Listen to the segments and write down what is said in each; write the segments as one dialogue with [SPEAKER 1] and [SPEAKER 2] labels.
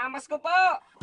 [SPEAKER 1] Pamasko po!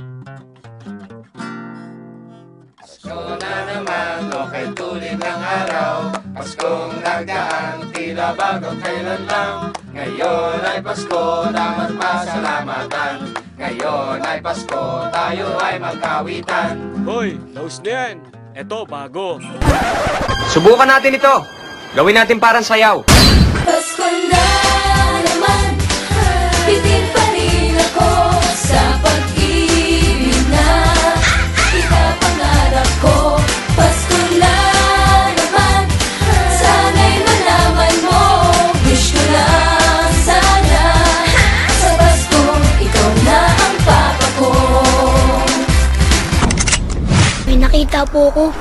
[SPEAKER 2] Pasko na naman, okay tulid ng araw. Paskong nagdaan, tila bago kailan lang. Ngayon ay Pasko, dapat pasalamatan. Ngayon ay Pasko, tayo ay magkawitan.
[SPEAKER 3] Hoy, laos na yan. Eto, bago.
[SPEAKER 1] Subukan natin ito. Gawin natin parang sayaw.
[SPEAKER 4] Pasko na naman, bitin pa rin ako sa pag-ibig na ikapangarap ko. Pasko na naman, sana'y malaman mo. Wish ko lang sana, sa Pasko, ikaw na ang papa ko.
[SPEAKER 5] May nakita po ko.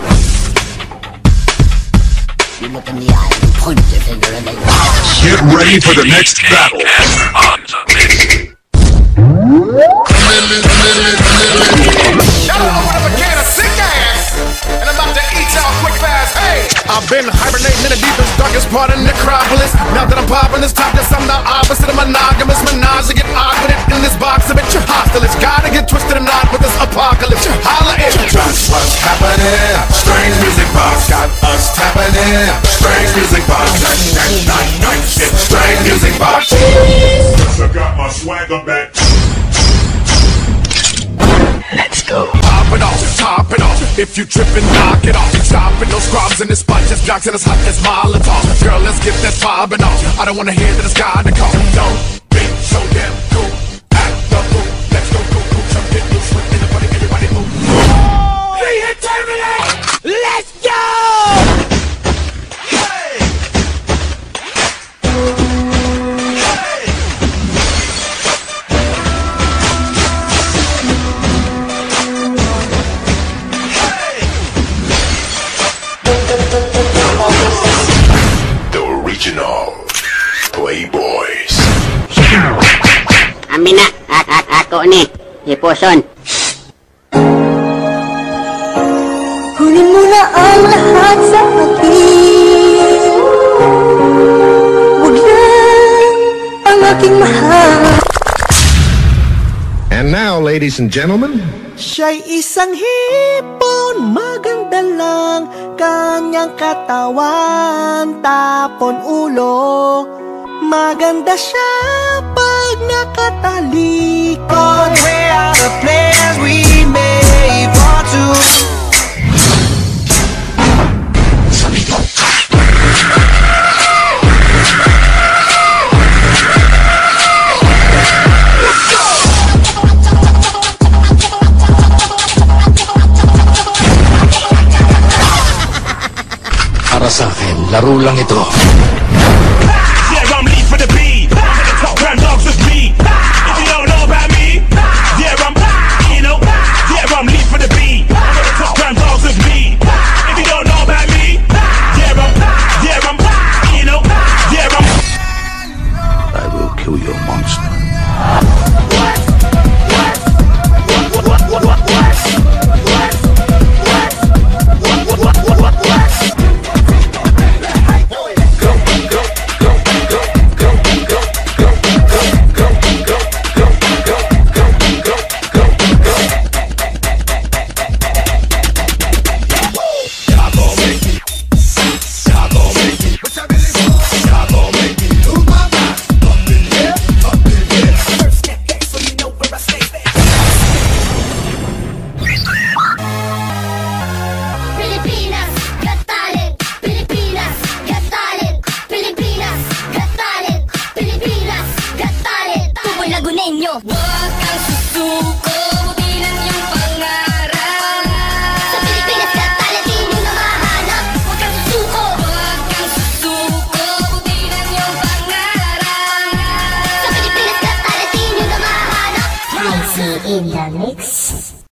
[SPEAKER 6] Get ready for the next battle.
[SPEAKER 7] I've been hibernating in the deepest, darkest part of Necropolis. Now that I'm popping this top, yes, I'm the opposite of monogamous. Menage, I get odd with it in this box. I bet you're hostile. It's gotta get twisted and not with this apocalypse. Holla in. That's what's happening. Strange music box got us tapping in. Strange music box. Strange music box.
[SPEAKER 6] I got my swagger back.
[SPEAKER 7] Let's go. Pop it off, top it off. If you trippin', knock it off. Chopping those scrubs in this spot, just jocks and as hot as Molotov. Girl, let's get that poppin' off. I don't wanna hear that it's God to call. Don't be so damn cool. Act the fool. Let's go, cool, cool. Jump, get loose, swing in the party, everybody move. Hey, terminate! Let's go! Hey!
[SPEAKER 6] Playboys.
[SPEAKER 5] Amin na, ako ni, Hiposon.
[SPEAKER 4] Kunin mo na ang lahat sa akin. Huwag lang ang aking mahal.
[SPEAKER 7] And now, ladies and gentlemen,
[SPEAKER 8] Siya'y isang hipon, maganda lang kanyang katawan, tapon ulo. Maganda siya pag nakatalikod. We are the players we may want to.
[SPEAKER 7] para sa akin, laro lang ito.
[SPEAKER 6] Yeah, I'm lead for the beat. Top round dogs with me. If you don't know about me, yeah, I'm, you know, yeah, I'm lead for the beat. Top round dogs with me. If you don't know about me, yeah, I'm, you know, yeah, I'm.
[SPEAKER 7] I will kill your monster.
[SPEAKER 4] Huwag kang susunod.